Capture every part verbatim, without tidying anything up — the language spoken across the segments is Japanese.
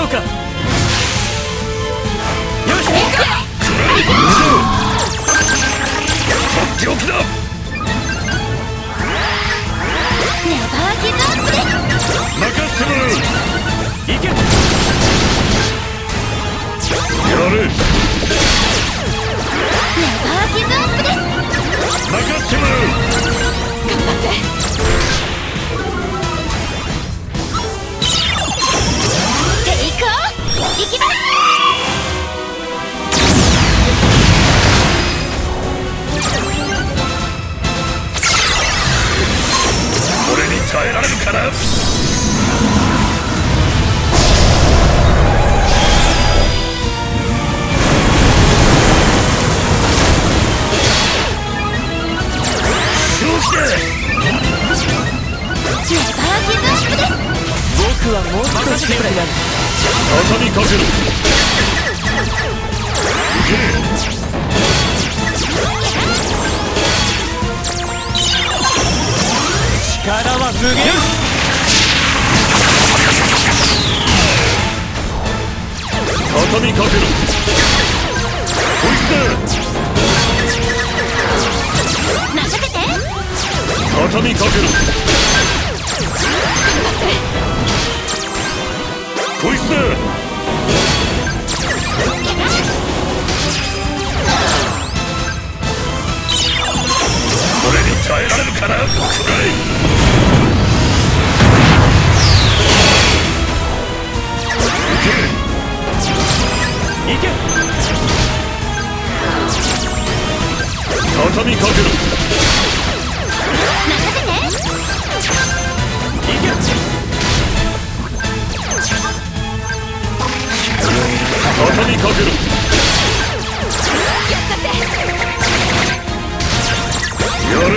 うか。よし、行く。とっておきだ。 ネバーギブアップです。 任せてもらう。行け。やれ。 ネバーギブアップです。 任せてもらう。 頑張って。テイクオフ。行きます。 俺に耐えられるかな。 僕はもう少しくらいだ。 畳みかけろ。行け。 力は無限。 畳みかけろ。こいつだ。 任せて。 畳みかけろ。こいつだ。俺に耐えられるかな。くらい。行け。 行け。 畳みかけろ。 任せて。 行け。 畳みかけろ。 やっちゃって。 やれ。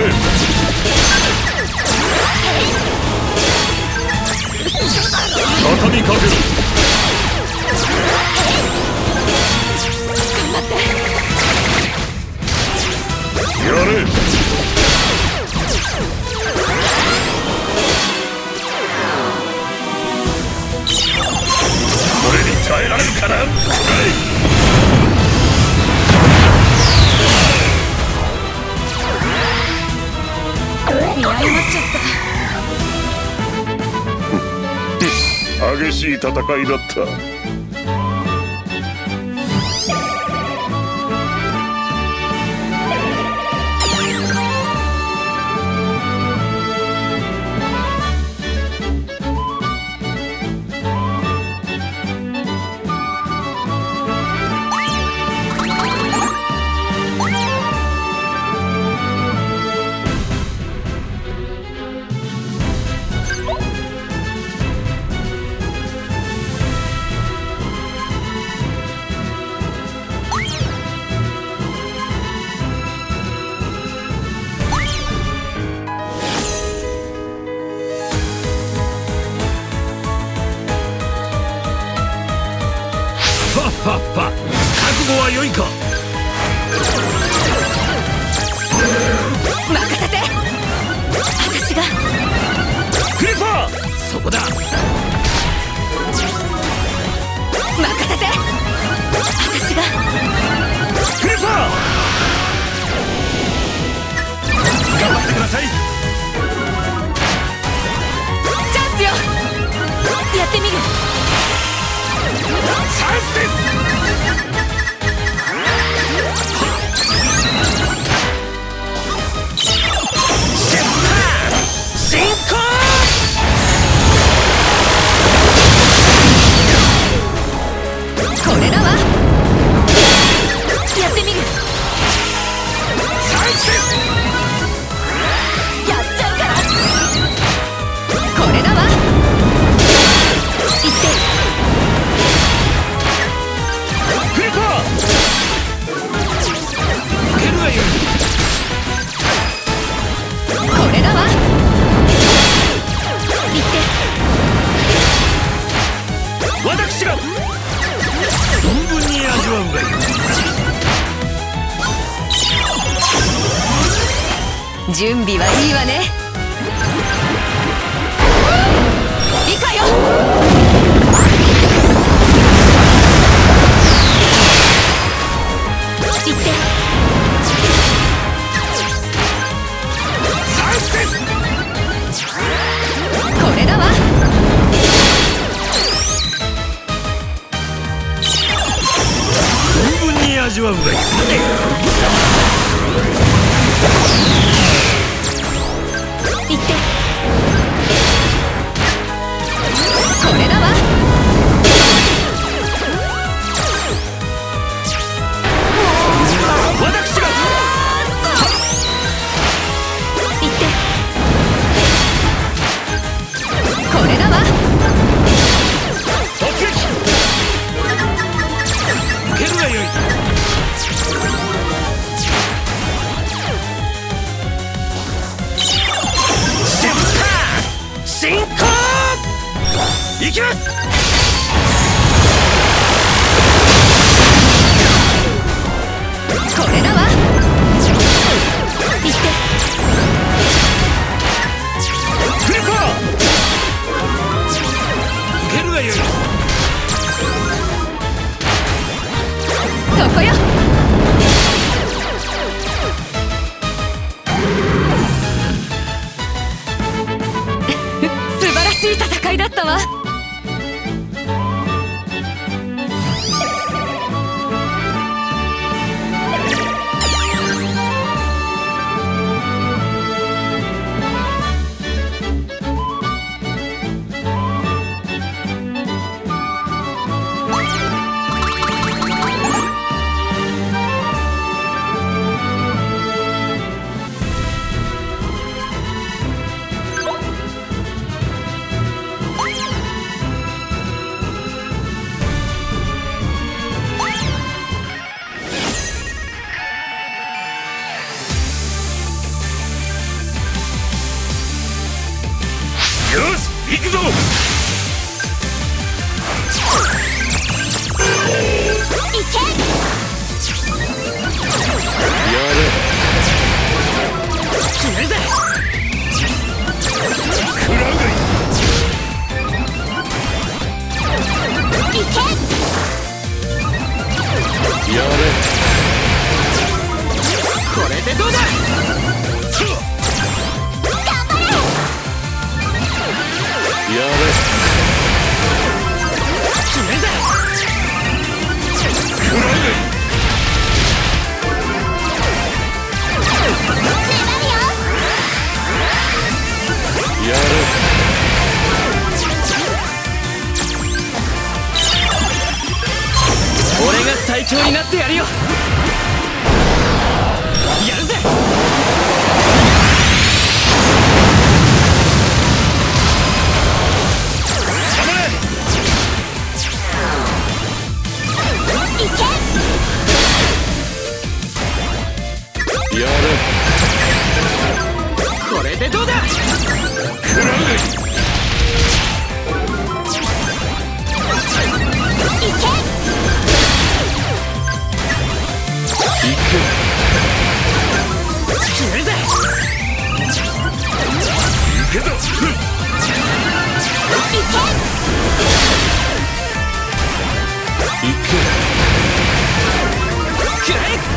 畳みかけろ。 頑張って。 やれ。俺に耐えられるかな。 見誤っちゃった。 激しい戦いだった。ファッファ、覚悟は良いか。 任せて。私が。 クリファー、そこだ。 任せて。私が。 クリファー、頑張ってください。 チャンスよ。やってみる。 チャンスです。進行。 これだわ。やってみる。 チャンスです。 やっちゃうから。これだわ。いって。 クリファー、受けるがよい。 これだわ。いって。 私が存分に味わうがいい。 準備はいいわね。いいかよ。 味わうがいい。 行って。これだわ。 私が行って。これだわ。 突撃。受けるがよい。進行行きます。 これだわ。行って。 クリコ受けるがよい。 そこよ。素晴らしい戦いだったわ。 行くぞ。 いけ。 やれ。 決めるぜ。 食らうがいい。 いけ。 やれ。 これでどうだ。 やれ。 決めるぜ。 食らうがいい。やれ。 俺が最強になってやるよ。やるぜ。 やれ。 これでどうだ。 食らうがいい。 いけ。 行け。 決めるぜ。 行けぞ。 いけ。 行け。 くらえ。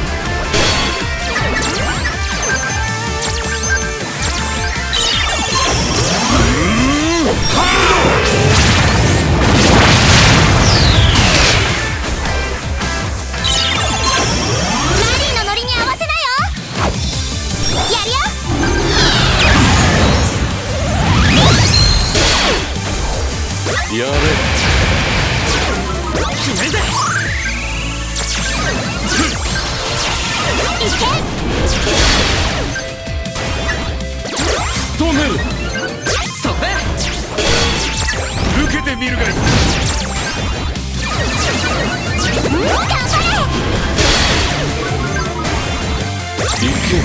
やれ。 決めるぜ。 いけ。 仕留める。 それ。 受けてみるがいい。 頑張れ。 行け。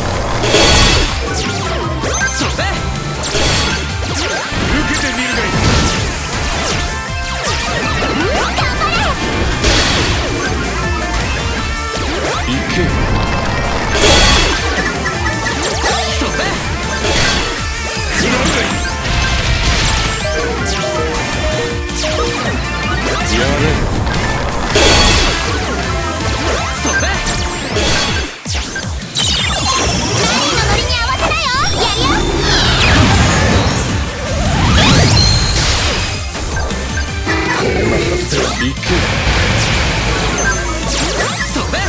それ。 受けてみるがいい。行け。 それ。 食らうがいい。やれ。 それ。 マリーのノリに合わせなよ。やるよ。 こんなはずでは行け。 それ。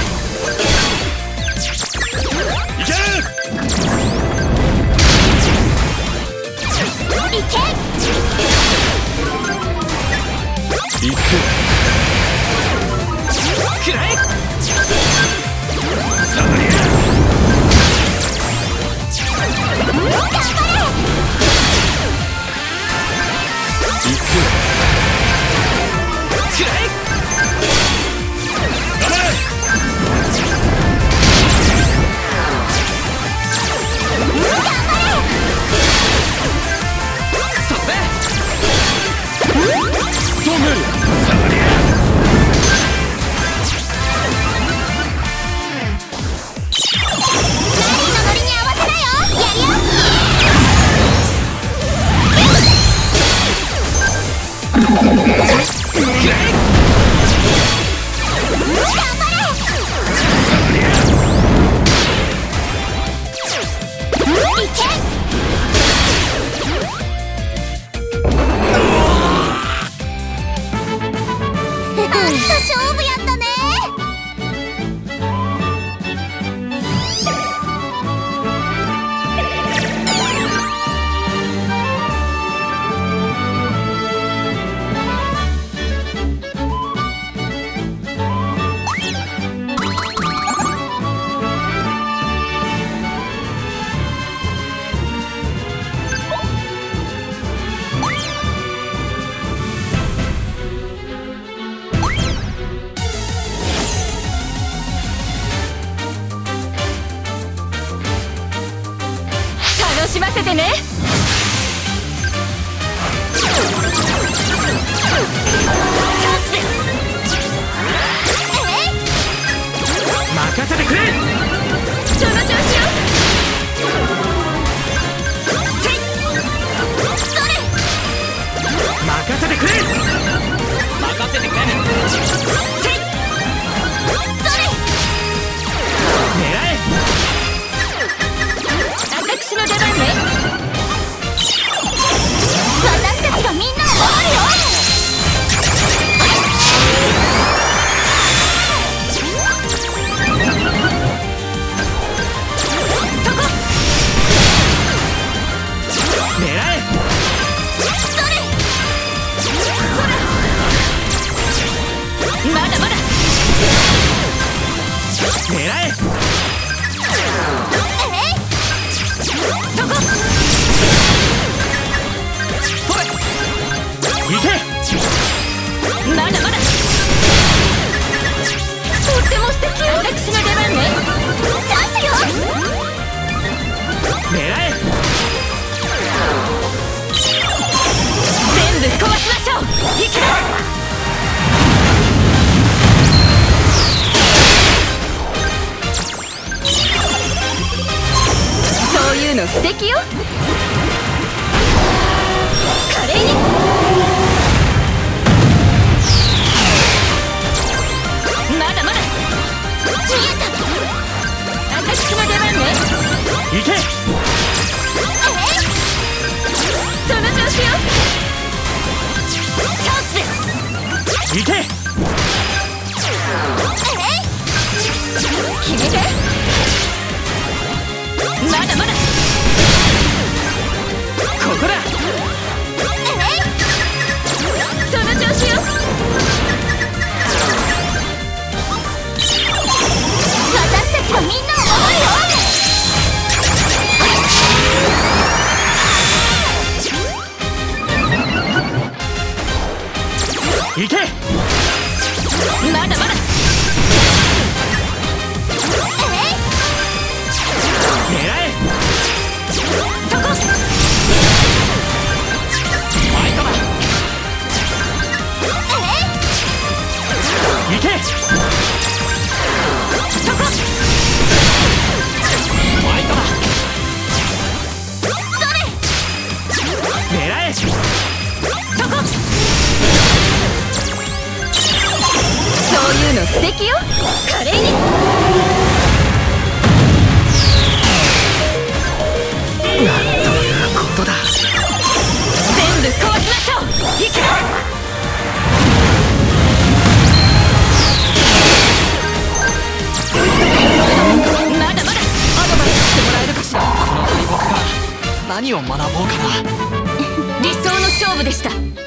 素敵よ。華麗に。まだまだ。見えた。私の出番ね。 行け。 えい、その調子よ。チャンスです。 行け。 えい、決めて。まだまだ。 ここだ。 えい、その調子よ。私たちがみんなを守るよ。 行け。 まだまだ。えい、 狙え。 そこ。 ファイトだ。 えい、 行け。 そこ。 ファイトだ。 それ。 狙え。 そこ。そういうの素敵よ。華麗に。 なんということだ。 全部壊しましょう。いきます。まだまだ。アドバイスしてもらえるかしら。 この大木が何を学ぼうかな。 理想の勝負でした。